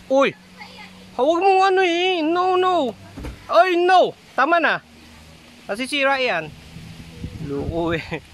Uy! Huwag mong ano eh. No, no. Ay, no. Tama na. Nasisira yan. Luko eh.